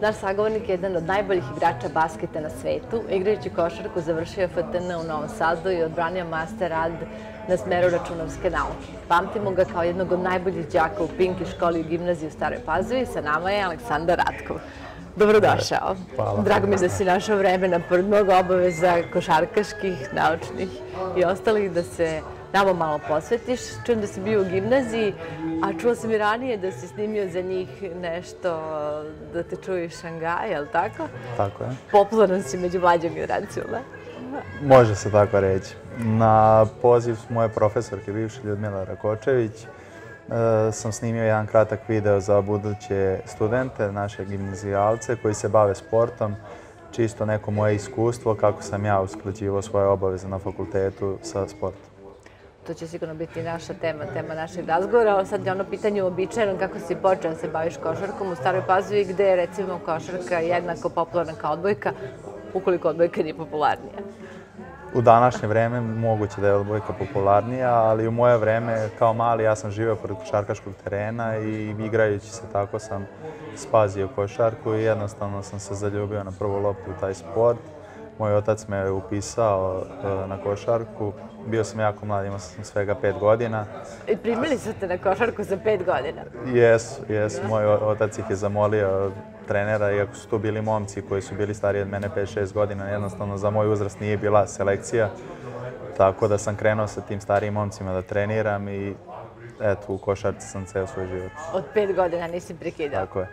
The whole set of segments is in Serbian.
Naš sagovornik je jedan od najboljih igrača basketa na svetu. Igrajući košarku završio FTN u Novom Sadu i odbranio master rad na smeru računovske nauke. Pamtimo ga kao jednog od najboljih đaka u Pinki školi i gimnaziji u Staroj Pazovi. Sa nama je Aleksandar Ratkov. Dobrodošao. Hvala. Drago mi je da si našao vremena, pored mnogo obaveza košarkaških, naučnih i ostalih, da se nama malo posvetiš. Čujem da si bio u gimnaziji, a čula sam i ranije da si snimio za njih nešto da te čuje iz Šangaja, je li tako? Tako je. Popularan si među mlađom generacijom, da? Može se tako reći. Na poziv moje profesorke, bivše Ljudmila Rakočević, sam snimio jedan kratak video za buduće studente, naše gimnazijalce koji se bave sportom. Čisto neko moje iskustvo kako sam ja usklađivao svoje obaveze na fakultetu sa sportom. To će sigurno biti naša tema našeg razgovora. Sad je ono pitanje uobičajeno kako si počeo da se baviš košarkom u Staroj Pazovi, gde je recimo košarka jednako popularna kao odbojka, ukoliko odbojka nije popularnija. U današnje vreme moguće da je odbojka popularnija, ali u moje vreme kao mali ja sam živio pored košarkaškog terena i igrajući se tako sam spazio košarku i jednostavno sam se zaljubio na prvu loptu u taj sport. Moj otac me je upisao na košarku. Bio sam jako mlad, imao sam svega 5 godina. I primili su te na košarku za 5 godina? Jesu. Moj otac ih je zamolio, trenera, iako su tu bili momci koji su bili stariji od mene 5-6 godina. Jednostavno za moj uzrast nije bila selekcija. Tako da sam krenuo sa tim starijim momcima da treniram i eto, u košarci sam ceo svoj život. Od 5 godina nisi prekidao? Tako je.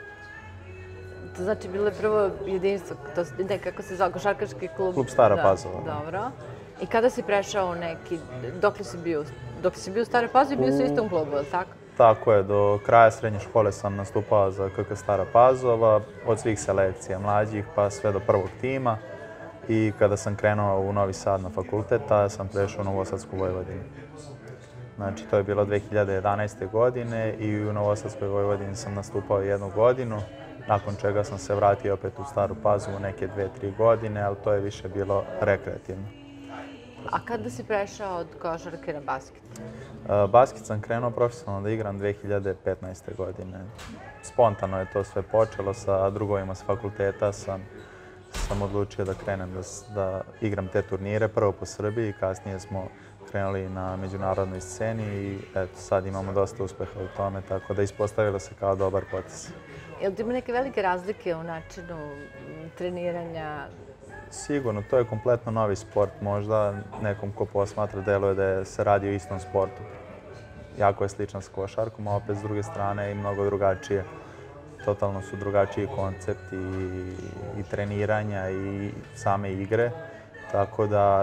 To znači bilo je prvo jedinstvo, kako se zove, košarkaški klub? Klub Stara Pazova. Dobro. I kada si prešao u neki, dok li si bio? Dok si bio u Staroj Pazovi, bio si u istom klubu, je li tako? Tako je, do kraja srednje škole sam nastupao za KK Stara Pazova, od svih selekcija mlađih pa sve do prvog tima. I kada sam krenuo u Novi Sad na fakultet, tada sam prešao u Novosadsku Vojvodinu. Znači, to je bilo 2011. godine i u Novosadskoj Vojvodini sam nastupao 1 godinu, nakon čega sam se vratio opet u Staru Pazovu neke 2-3 godine, ali to je više bilo rekreativno. A kada si prešao od košarke na basket? Basket sam krenuo profesionalno da igram 2015. godine. Spontano je to sve počelo, sa drugovima s fakulteta sam odlučio da krenem da igram te turnire, prvo po Srbiji, kasnije smo krenuli na međunarodnoj sceni i eto, sad imamo dosta uspeha u tome, tako da ispostavilo se kao dobar potez. Jel ti ima neke velike razlike u načinu treniranja? Sigurno, to je kompletno novi sport. Možda nekom ko posmatra deluje da se radi o istom sportu. Jako je sličan s košarkom, a opet s druge strane i mnogo drugačije. Totalno su drugačiji koncepti i treniranja i same igre. Tako da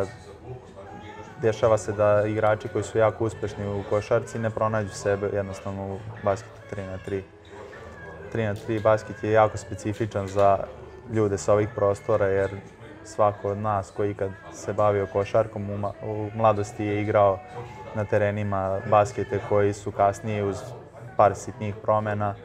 dešava se da igrači koji su jako uspešni u košarci ne pronađu sebe jednostavno u basketu 3x3. 3x3 basket je jako specifičan za ljude sa ovih prostora jer svako od nas koji ikad se bavio košarkom u mladosti je igrao na terenima baskete koji su kasnije uz par sitnijih promjena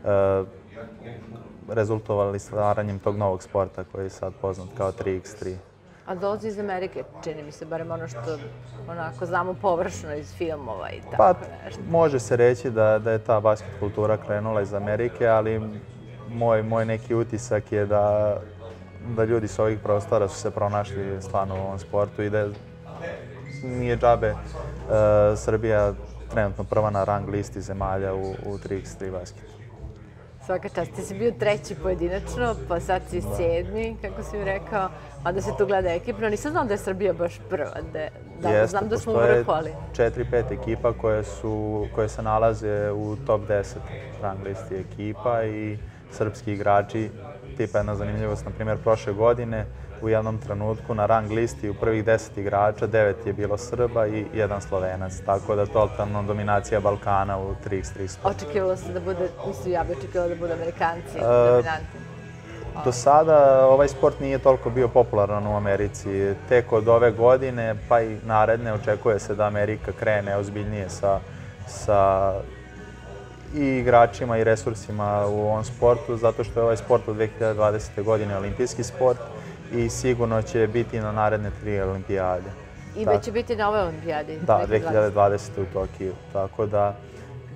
rezultovali stvaranjem tog novog sporta koji je sad poznat kao 3x3. A dolazi iz Amerike, čini mi se, barem ono što onako znamo površno iz filmova i tako nešto. Pa, može se reći da je ta basket kultura krenula iz Amerike, ali moj neki utisak je da ljudi s ovih prostora su se pronašli stvarno u ovom sportu i da nije džabe Srbija trenutno prva na rang listi zemalja u 3x3 basketu. Svaka čast. Ti si bio 3. pojedinačno, pa sad si 7. kako si mi rekao, a da se tu gleda ekipno. Nisam znala da je Srbija baš prva. Znam da smo u vrhu, ali... Jeste, postoje 4-5 ekipa koje se nalaze u top 10 rang listi ekipa i srpski igrači. Tipa jedna zanimljivost, na primjer, prošle godine u jednom trenutku na rang listi u prvih 10 igrača 9 je bilo Srba i 1 Slovenac. Tako da totalno dominacija Balkana u 3x3 sportu. Očekivalo se da bude, mislim, ja bih očekivala da budu Amerikanci dominantni. Do sada ovaj sport nije toliko bio popularan u Americi. Tek od ove godine pa i naredne očekuje se da Amerika krene ozbiljnije sa i igračima i resursima u ovom sportu, zato što je ovaj sport od 2020. godine olimpijski sport i sigurno će biti na naredne 3 olimpijade. I već će biti na ovoj olimpijadi? Da, 2020. u Tokiju. Tako da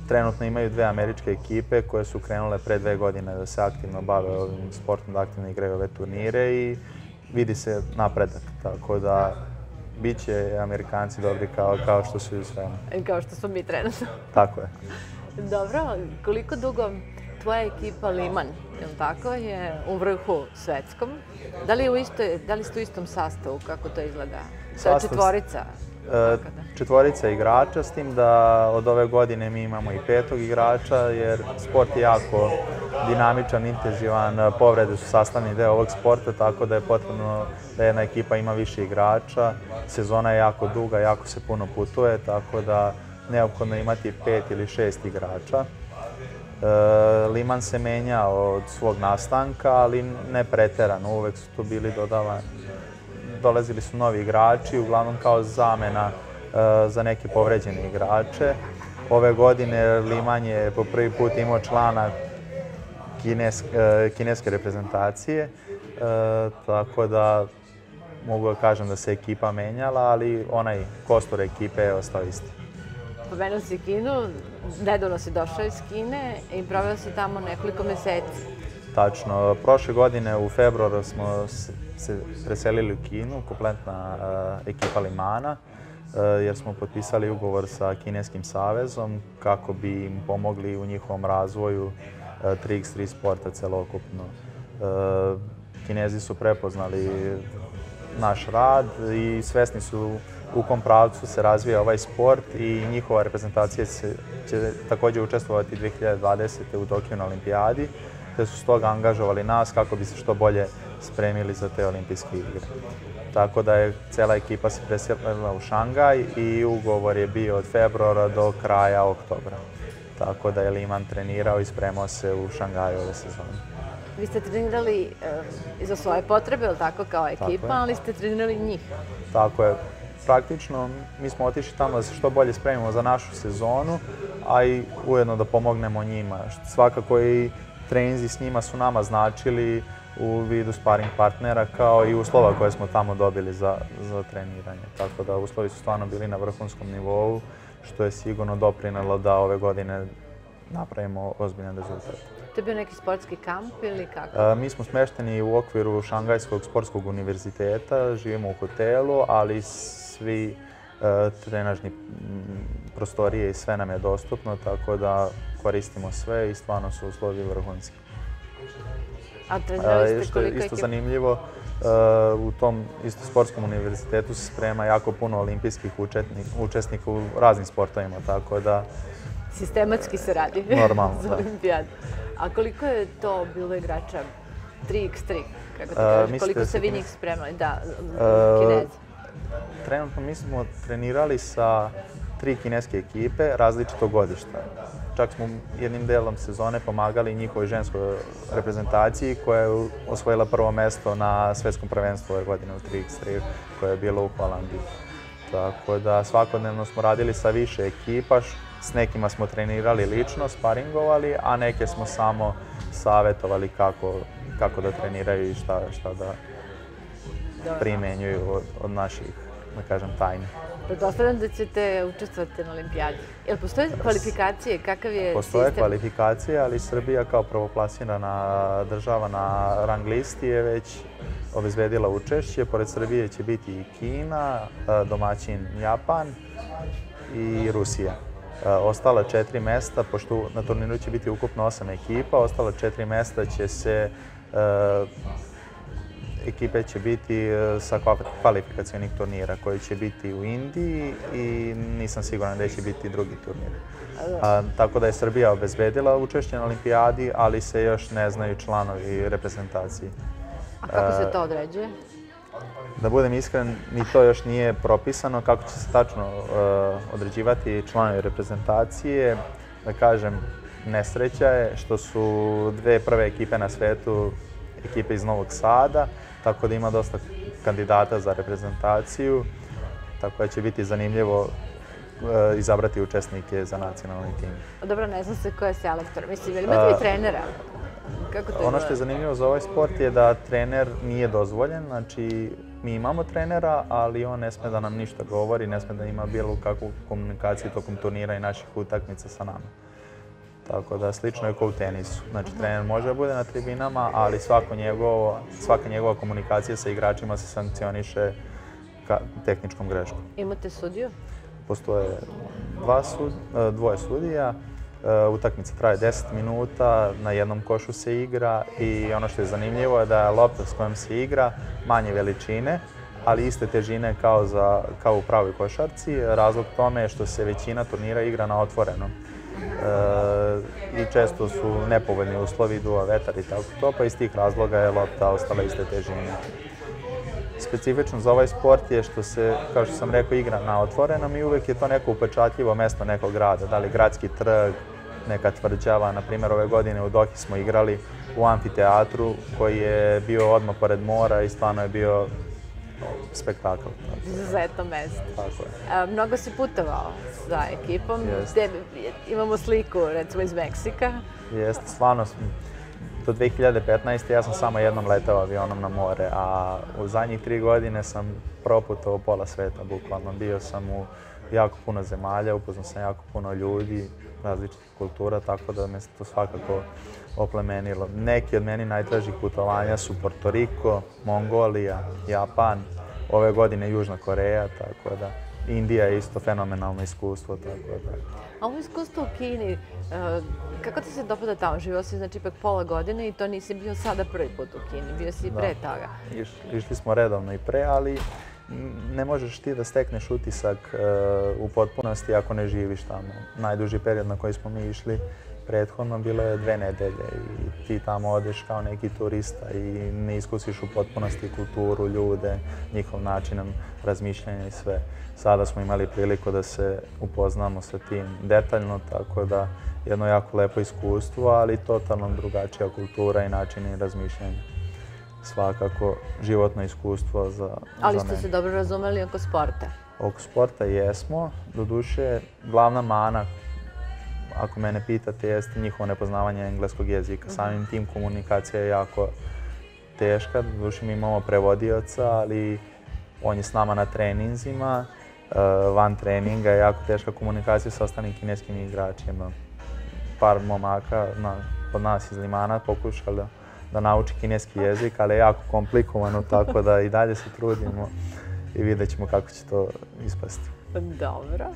Trenutno imaju dve američke ekipe koje su krenule pre 2 godine da se aktivno bave ovim sportom, da aktivno igraju ove turnire i vidi se napredak. Tako da bit će Amerikanci dobri kao što su i u svemu. Kao što smo mi trenutno. Tako je. Dobro, koliko dugo tvoja ekipa Liman, je li tako, je u vrhu svetskom? Da li ste u istom sastavu, kako to izgleda? To je četvorica? Četvorica igrača, s tim da od ove godine mi imamo i 5. igrača, jer sport je jako dinamičan, intenzivan, povrede su sastavni deo ovog sporta, tako da je potrebno da jedna ekipa ima više igrača. Sezona je jako duga, jako se puno putuje, tako da neophodno je imati 5 ili 6 igrača. Liman se menja od svog nastanka, ali ne preterano, uvek su tu bili dolazili su novi igrači, uglavnom kao zamena za neke povređene igrače. Ove godine Liman je po prvi put imao člana kineske reprezentacije, tako da mogu da kažem da se ekipa menjala, ali onaj kostur ekipe je ostao isti. Pomenuo si Kinu, nedavno si došao iz Kine i proveo si tamo nekoliko meseci. Tačno. Prošle godine u februaru smo se preselili u Kinu, kompletna ekipa Limana, jer smo potpisali ugovor sa Kineskim savezom kako bi im pomogli u njihovom razvoju 3x3 sporta celokupno. Kinezi su prepoznali naš rad i svesni su u kom pravcu se razvija ovaj sport i njihova reprezentacija će također učestvovati 2020. u Tokiju na olimpijadi, te su stoga angažovali nas kako bi se što bolje spremili za te olimpijske igre. Tako da je cela ekipa se preselila u Šangaj i ugovor je bio od februara do kraja oktobra. Tako da je Liman trenirao i spremao se u Šangaju ove sezone. Vi ste trenirali za svoje potrebe, ili tako, kao ekipa, ali ste trenirali njih? Tako je. Praktično, mi smo otišli tamo da se što bolje spremimo za našu sezonu, a i ujedno da pomognemo njima. Svakako i treninzi s njima su nama značili u vidu sparing partnera, kao i uslova koje smo tamo dobili za treniranje. Tako da uslovi su stvarno bili na vrhunskom nivou, što je sigurno doprinelo da ove godine napravimo ozbiljan rezultat. To je bio neki sportski kamp ili kako? Mi smo smešteni u okviru Šangajskog sportskog univerziteta, živimo u hotelu, ali svi trenažni prostorije i sve nam je dostupno, tako da koristimo sve i stvarno su uslovi vrhunski. A trenirali ste koliko ekipa? Isto zanimljivo, u tom isto sportskom univerzitetu se sprema jako puno olimpijskih učesnika u raznim sportovima, tako da... Sistematski se radi. Normalno, za olimpijadu. A koliko je to bilo igrača 3x3, kako ti kažeš? Koliko ste vi njih spremali? Da, Kinezi. Trenutno mi smo trenirali sa 3 kineske ekipe različitog godišta. Čak smo jednim delom sezone pomagali njihovoj ženskoj reprezentaciji koja je osvojila prvo mesto na svetskom prvenstvu ove godine u 3x3 koje je bilo u Holandiji. Tako da svakodnevno smo radili sa više ekipa, s nekima smo trenirali lično, sparingovali, a neke smo samo savjetovali kako da treniraju i šta da primenjuju od naših, da kažem, tajni. Pretpostavljam da ćete učestvovati na olimpijadi. Jel postoje kvalifikacije? Kakav je sistem? Postoje kvalifikacije, ali Srbija kao prvoplasirana država na rang listi je već obezbedila učešće. Pored Srbije će biti i Kina, domaćin Japan i Rusija. Ostala 4 mesta, pošto na turniru će biti ukupno 8 ekipa, ostala 4 mesta će se ekipe će biti sa kvalifikacionih turnira koji će biti u Indiji i nisam siguran da će biti drugi turnir. Tako da je Srbija obezbedila učešće na olimpijadi, ali se još ne znaju članovi reprezentacije. A kako se to određuje? Da budem iskren, ni to još nije propisano kako će se tačno određivati članovi reprezentacije. Da kažem, nesreća je što su dve prve ekipe na svetu ekipe iz Novog Sada, tako da ima dosta kandidata za reprezentaciju, tako da će biti zanimljivo izabrati učesnike za nacionalni tim. Dobro, ne znam se ko je selektor. Mislim, ili imate li trenera? Ono što je zanimljivo za ovaj sport je da trener nije dozvoljen, znači mi imamo trenera, ali on ne sme da nam ništa govori, ne sme da ima bilo kakvu komunikaciju tokom turnira i naših utakmica sa nama. Tako da slično je kao u tenisu. Znači trener može da bude na tribinama, ali svaka njegova komunikacija sa igračima se sankcioniše tehničkom greškom. Imate sudiju? Postoje dvoje sudija. Utakmica traje 10 minuta, na jednom košu se igra i ono što je zanimljivo je da je lopta s kojom se igra manje veličine, ali iste težine kao u pravoj košarci. Razlog tome je što se većina turnira igra na otvorenom. I često su nepovoljni uslovi, duva vetar i tako to, pa iz tih razloga je lopta ostala iste težine. Specifično za ovaj sport je što se, kao što sam rekao, igra na otvorenom i uvek je to neko upečatljivo mesto nekog grada. Da li gradski trg, neka tvrđava. Na primjer, ove godine u Dohi smo igrali u amfiteatru koji je bio odmah pored mora i stvarno je bio spektakl. Izuzetno mesto. Tako je. Mnogo si putovao sa ekipom. Imamo sliku, recimo, iz Meksika. Jeste, stvarno. Do 2015. ja sam samo jednom letao avionom na more, a u zadnjih 3 godine sam proputovao pola sveta, bukvalno. Bio sam u jako puno zemalja, upoznao sam jako puno ljudi, različitih kultura, tako da me to svakako oplemenilo. Neki od meni najtražih putovanja su Porto Riko, Mongolija, Japan, ove godine Južna Koreja, tako da Indija je isto fenomenalno iskustvo, tako da. A ovo iskustvo u Kini, kako ti se dopada tamo? Živio si znači ipak pola godine i to nisi bio sada prvi put u Kini, bio si i pre toga. Išli smo redovno i pre, ali ne možeš ti da stekneš utisak u potpunosti ako ne živiš tamo. Najduži period na koji smo mi išli prethodno bilo je 2 nedelje i ti tamo odeš kao neki turista i ne iskusiš u potpunosti kulturu, ljude, njihov način razmišljanja i sve. Sada smo imali priliku da se upoznamo sa tim detaljno, tako da jedno jako lepo iskustvo, ali totalno drugačija kultura i način razmišljanja. Svakako životno iskustvo za mene. Ali ste se dobro razumeli oko sporta? Oko sporta jesmo. Doduše, glavna mana, ako mene pitate, jeste njihovo nepoznavanje engleskog jezika. Samim tim komunikacija je jako teška. Doduše, mi imamo prevodioca, ali on je s nama na treninzima. Van treninga je jako teška komunikacija sa ostalim kineskim igračima. Par momaka od nas iz Limana pokušali da nauči kineski jezik, ali je jako komplikovano, tako da i dalje se trudimo i vidjet ćemo kako će to ispasti. Dobro.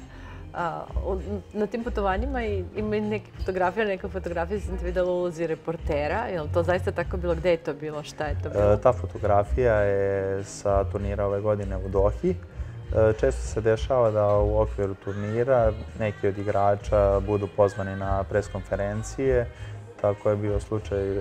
Na tim putovanjima ima i neka fotografija, sam te videla u ulozi reportera. Je li to zaista tako bilo? Gde je to bilo? Šta je to bilo? Ta fotografija je sa turnira ove godine u Dohi. Često se dešava da u okviru turnira neki od igrača budu pozvani na preskonferencije. Tako je slučaj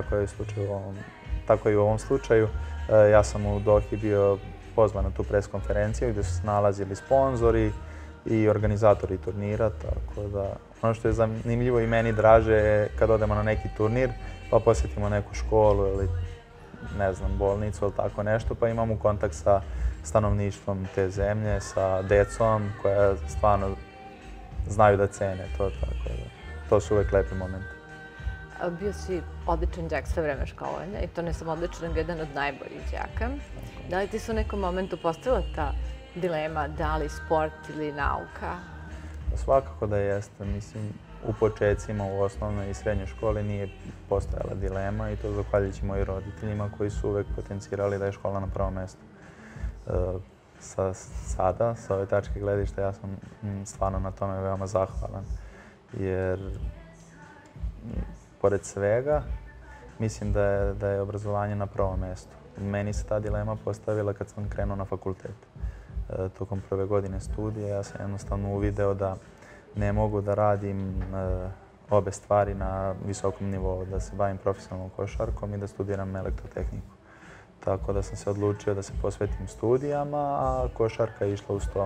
i u ovom slučaju. Ja sam u Dohi bio pozvan na tu preskonferenciju gdje su se nalazili sponzori i organizatori turnira, tako da ono što je zanimljivo i meni draže je kad odemo na neki turnir pa posjetimo neku školu ili ne znam, bolnicu ili tako nešto, pa imamo kontakt sa stanovništvom te zemlje, sa decom koja stvarno znaju da cene to, tako da to su uvek lepi momenti. Bio si odličan đak sve vreme školovanja i to ne samo odličan, nego jedan od najboljih đaka. Da li ti se u nekom momentu postavila ta dilema da li sport ili nauka? Svakako da jeste. Mislim, u početcima u osnovnoj i srednjoj školi nije postojala dilema i to zahvaljujući mojim roditeljima koji su uvek potencirali da je škola na prvom mjestu. Sada, sa ove tačke gledišta, ja sam stvarno na tome veoma zahvalan. Jer, pored svega, mislim da je obrazovanje na prvom mjestu. Meni se ta dilema postavila kad sam krenuo na fakultet. Tokom prve godine studija ja sam jednostavno uvideo da ne mogu da radim obe stvari na visokom nivou, da se bavim profesionalnom košarkom i da studiram elektrotehniku. Tako da sam se odlučio da se posvetim studijama, a košarka je išla uz to.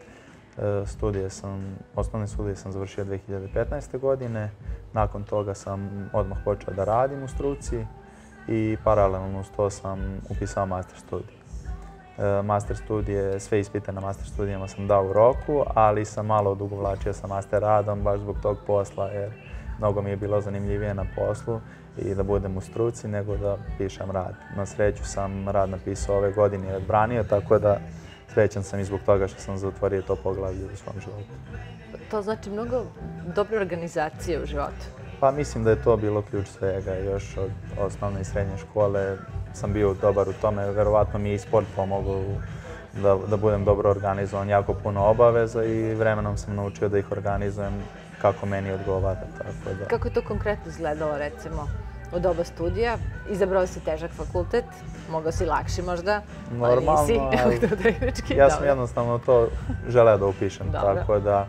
Osnovne studije sam završio 2015. godine, nakon toga sam odmah počeo da radim u struci i paralelno uz to sam upisao master studije. Master studije, sve ispite na master studijama sam dao u roku, ali sam malo odugovlačio sa master radom baš zbog tog posla, jer mnogo mi je bilo zanimljivije na poslu i da budem u struci nego da pišem rad. Na sreću sam rad napisao ove godine i odbranio, tako da srećan sam i zbog toga što sam zatvorio to poglavlje u svom životu. To znači mnogo dobre organizacije u životu. Pa mislim da je to bilo ključ svega. Još od osnovne i srednje škole sam bio dobar u tome. Verovatno mi je i sport pomogao da budem dobro organizovan, jako puno obaveza i vremenom sam naučio da ih organizujem kako meni odgovara. Tako da. Kako je to konkretno izgledalo, recimo, u doba studija? Izabrao si težak fakultet, mogao si lakši možda, Normalno, ali nisi. Ja sam jednostavno to želeo da upišem. Dobro. Tako da,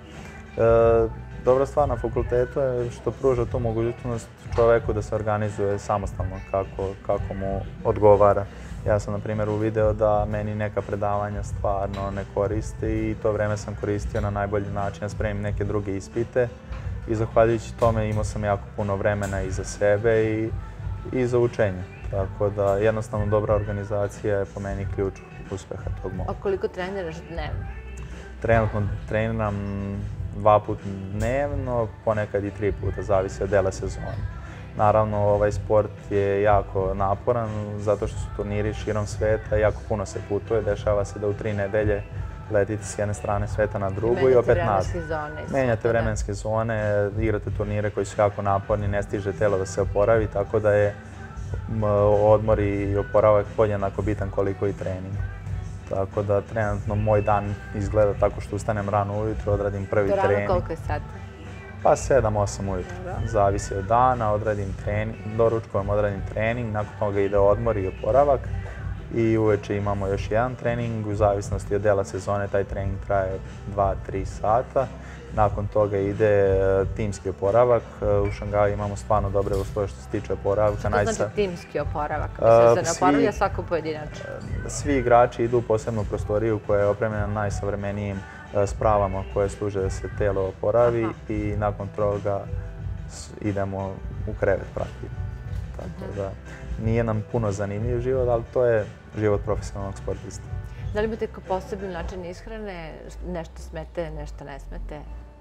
dobra stvar na fakultetu je što pruža tu mogućnost čoveku da se organizuje samostalno kako mu odgovara. Ja sam, na primjer, uvideo da meni neka predavanja stvarno ne koriste i to vreme sam koristio na najbolji način da spremim neke druge ispite i zahvaljujući tome imao sam jako puno vremena i za sebe i za učenje. Tako da jednostavno dobra organizacija je po meni ključ uspeha tog moga. A koliko treniraš dnevno? Trenutno treniram 2 puta dnevno, ponekad i 3 puta, zavisi od dela sezone. Naravno, ovaj sport je jako naporan zato što su turniri širom sveta, jako puno se putuje, dešava se da u 3 nedelje letite s jedne strane sveta na drugu i opet nazad. Menjate vremenske zone, igrate turnire koji su jako naporni, ne stiže telo da se oporavi, tako da je odmor i oporavak podjednako bitan koliko i trening. Tako da trenutno moj dan izgleda tako što ustanem rano ujutro, odradim prvi trening. Do rano koliko je sati? Pa 7-8 ujutro, zavisi od dana, odradim trening, doručkujem, odradim trening, nakon toga ide odmor i oporavak i uveče imamo još jedan trening, u zavisnosti od dela sezone taj trening traje 2-3 sata. Nakon toga ide timski oporavak, u Šangaju imamo stvarno dobre uslove što se tiče oporavka. Što znači timski oporavak? Mislim da se ne oporavlja svako pojedinačno? Svi igrači idu u posebnu prostoriju koja je opremljena najsavremenijim spravama koje služe da se telo oporavi i nakon toga idemo u krevet praktično. Tako da nije nam puno zanimljiv život, ali to je život profesionalnog sportista. Da li imate kao posebni način ishrane, nešto smete, nešto ne smete?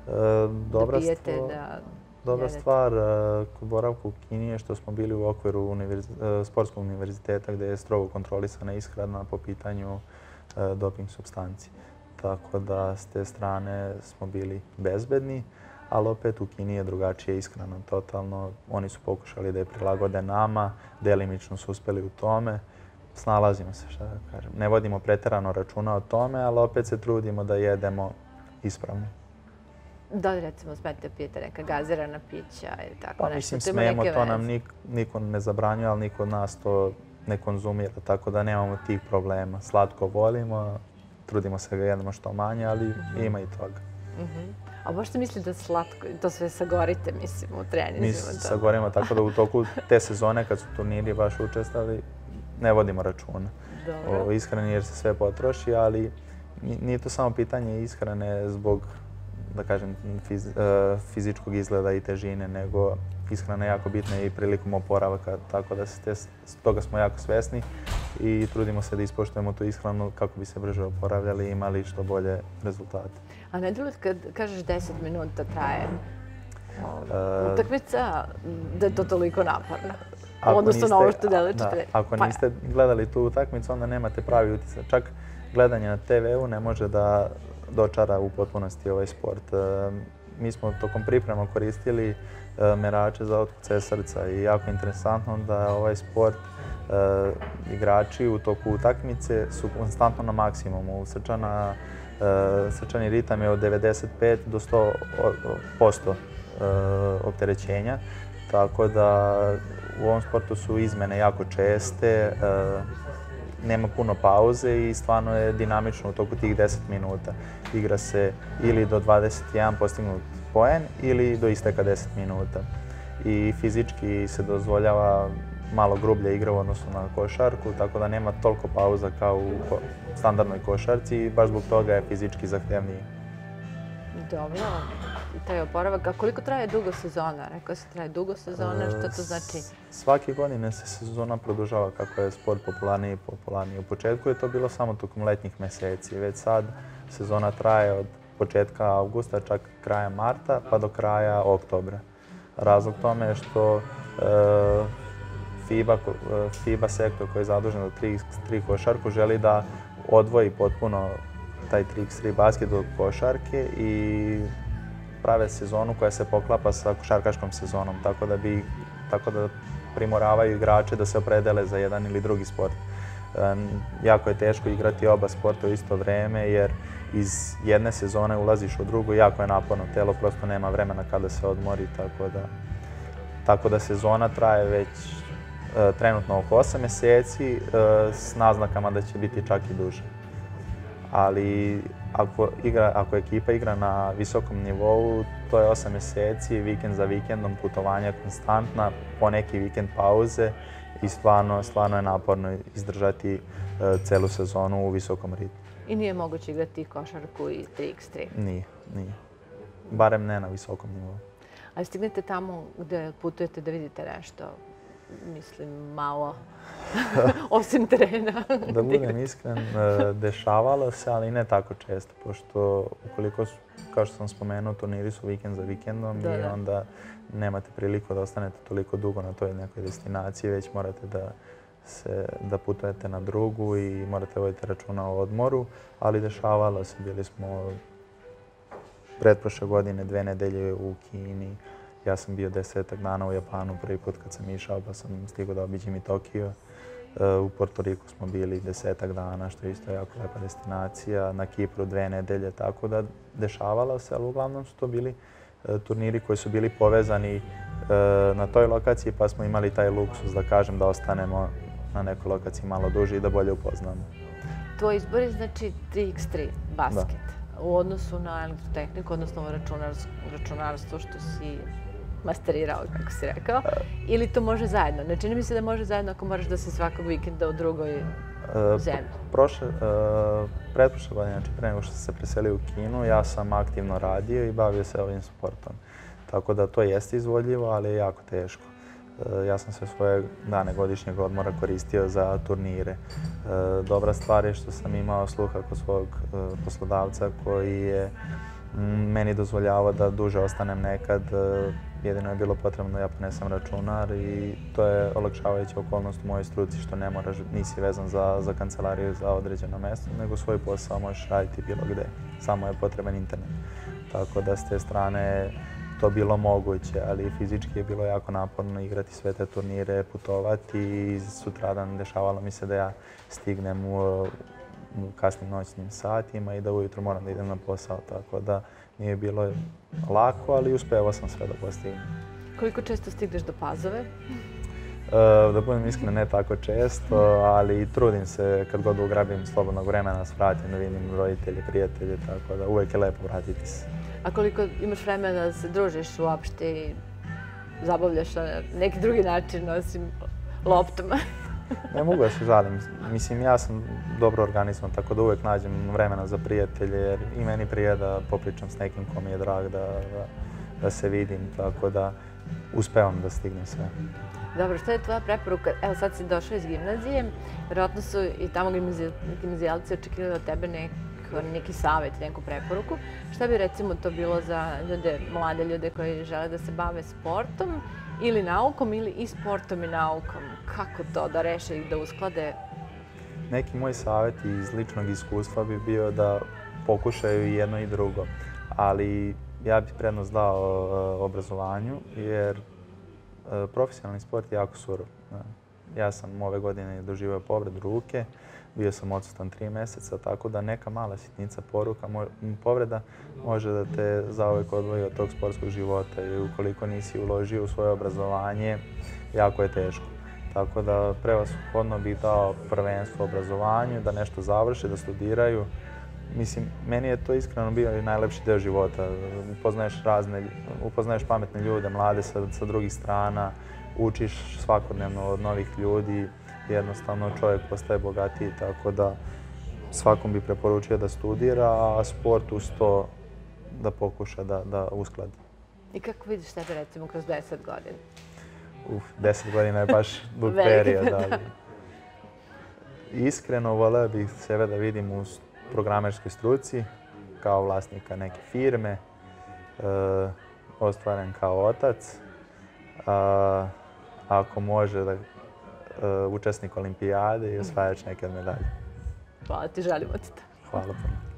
Dobra stvar kod boravka u Kini je što smo bili u okviru sportskog univerziteta gdje je strogo kontrolisana ishrana po pitanju doping supstanci. Tako da s te strane smo bili bezbedni, ali opet u Kini je drugačije ishrana totalno. Oni su pokušali da je prilagode nama, delimično su uspeli u tome. Snalazimo se, šta da kažem. Ne vodimo pretjerano računa o tome, ali opet se trudimo da jedemo ispravno. Da li recimo smete pijete neka gazirana pića ili tako nešto? Pa mislim smijemo, to nam niko ne zabranjuje, ali niko od nas to ne konzumira, tako da nemamo tih problema. Slatko volimo, trudimo se ga jedemo što manje, ali ima i toga. A možete misliti da slatko, to sve sagorite, mislim, u treninzima? Mi sagorimo tako da u toku te sezone, kad su turniri baš učestvali, ne vodimo računa o ishrani jer se sve potroši, ali nije to samo pitanje ishrane zbog, da kažem, fizičkog izgleda i težine, nego ishrana je jako bitna i prilikom oporavaka, tako da toga smo jako svesni i trudimo se da ispoštujemo tu ishranu kako bi se brže oporavljali i imali što bolje rezultate. A ne djeluje kad kažeš 10 minuta traje utakmica, da je to toliko naporno? Odnosno na ovo što deluje 40. Ako niste gledali tu utakmicu, onda nemate pravi utisak. Čak gledanje na TV-u ne može da dočara u potpunosti ovaj sport. Mi smo tokom priprema koristili merače za otkucaje srca i jako interesantno da ovaj sport igrači u toku utakmice su konstantno na maksimumu. Srčani ritam je od 95 do 100% opterećenja, tako da u ovom sportu su izmene jako česte, nema puno pauze i stvarno je dinamično u toku tih 10 minuta. Igra se ili do 21 postignut poen ili do isteka 10 minuta. I fizički se dozvoljava malo grublja igra u odnosu na košarku, tako da nema toliko pauza kao u standardnoj košarci i baš zbog toga je fizički zahtevniji. Dobro, taj oporavak. A koliko traje dugo sezona? Rekao si traje dugo sezona, što to znači? Svake godine se sezona produžava kako je sport popularniji i popularniji. U početku je to bilo samo tokom letnjih meseci. Već sad sezona traje od početka avgusta, čak kraja marta, pa do kraja oktobra. Razlog tome je što FIBA sektor koji je zadužen za tri košarku želi da odvoji potpuno taj 3x3 basket od košarke i prave sezonu koja se poklapa sa košarkaškom sezonom, tako da primoravaju igrače da se opredele za jedan ili drugi sport. Jako je teško igrati oba sporta u isto vreme jer iz jedne sezone ulaziš u drugu, jako je naporno, telo prosto nema vremena kada se odmori, tako da sezona traje već trenutno oko 8 mjeseci s naznakama da će biti čak i duže. Ali ako ekipa igra na visokom nivou, to je 8 mjeseci, vikend za vikendom, putovanja konstantna, poneki vikend pauze i stvarno je naporno izdržati celu sezonu u visokom ritmu. I nije moguće igrati košarku i 3x3? Nije. Barem ne na visokom nivou. Ali stignete tamo gdje putujete da vidite nešto, mislim, malo, osim terena? Da budem iskren, dešavalo se, ali ne tako često, pošto ukoliko su, kao što sam spomenuo, turniri su vikend za vikendom i onda nemate priliku da ostanete toliko dugo na toj nekoj destinaciji, već morate da putujete na drugu i morate voditi računa o odmoru, ali dešavalo se. Bili smo pretprošle godine 2 nedelje u Kini. Ja sam bio 10 dana u Japanu prvi put kad sam išao, pa sam stigao da obiđem i Tokio. U Porto Riku smo bili 10 dana, što je isto jako lepa destinacija. Na Kipru 2 nedelje, tako da dešavalo se, ali uglavnom su to bili turniri koji su bili povezani na toj lokaciji, pa smo imali taj luksus da kažem da ostanemo na nekoj lokaciji malo duže i da bolje upoznamo. Tvoj izbor je znači 3x3 basket u odnosu na elektrotehniku, odnosno računarstvo što si masterirao, kako si rekao, ili to može zajedno? Ne čini mi se da može zajedno ako moraš da si svakog vikenda u drugoj zemlji. Pretprošle godine, znači pre nego što sam se preselio u Kinu, ja sam aktivno radio i bavio se ovim sportom. Tako da to jeste izvodljivo, ali je jako teško. Ja sam sve svoje dane godišnjeg odmora koristio za turnire. Dobra stvar je što sam imao sluha kod svog poslodavca koji je meni dozvoljavao da duže ostanem nekad. Jedino je bilo potrebno da ja ponesem računar i to je olakšavajuća okolnost u mojoj struci što ne moraš, nisi vezan za kancelariju za određeno mjesto, nego svoj posao možeš raditi bilo gde. Samo je potreban internet. Tako da s te strane to bilo moguće, ali fizički je bilo jako naporno igrati sve te turnire, putovati i sutradan dešavalo mi se da ja stignem u kasnim noćnim satima i da ujutro moram da idem na posao, tako da nije bilo lako, ali uspevao sam sve da postignem. Koliko često stigneš do Pazove? Da budem iskren, ne tako često, ali trudim se kad god ugrabim slobodnog vremena, svratim da vidim roditelje, prijatelje, tako da uvijek je lepo vratiti se. A koliko imaš vremena da se družiš uopšte i zabavljaš na neki drugi način osim loptama? Ne mogu da se žalim. Mislim, ja sam dobro organizovan, tako da uvijek nađem vremena za prijatelje, jer i meni prije da popričam s nekim ko mi je drag, da se vidim, tako da uspevam da stignem sve. Dobro, što je tvoja preporuka? Evo sad si došao iz gimnazije, vjerojatno su i tamo gimnazijalci očekivali od tebe neki savjet, neku preporuku. Šta bi recimo to bilo za ljude, mlade ljude koji žele da se bave sportom ili naukom ili i sportom i naukom? Kako to da reše i da usklade? Neki moj savjet iz ličnog iskustva bi bio da pokušaju i jedno i drugo, ali ja bih prednost dao obrazovanju jer profesionalni sport je jako surov. Ja sam ove godine doživio povredu ruke, bio sam odsutan 3 mjeseca, tako da neka mala sitnica povreda može da te zauvek odvoji od tog sportskog života i ukoliko nisi uložio u svoje obrazovanje, jako je teško. Tako da prevashodno bih dao prvenstvo obrazovanju, da nešto završe, da studiraju. Mislim, meni je to iskreno bio i najlepši deo života. Upoznaješ pametne ljude, mlade sa drugih strana, učiš svakodnevno od novih ljudi, jednostavno čovjek postaje bogatiji, tako da svakom bi preporučio da studira, a sport uz to da pokuša da uskladi. I kako vidiš tebe recimo kroz 10 godina? 10 godina je baš dug period, ali iskreno voleo bih sebe da vidim u programerskoj struci, kao vlasnika neke firme, ostvaren kao otac, ako može da učesnik olimpijade i osvajač neke medalje. Hvala ti, želimo ti to. Hvala puno.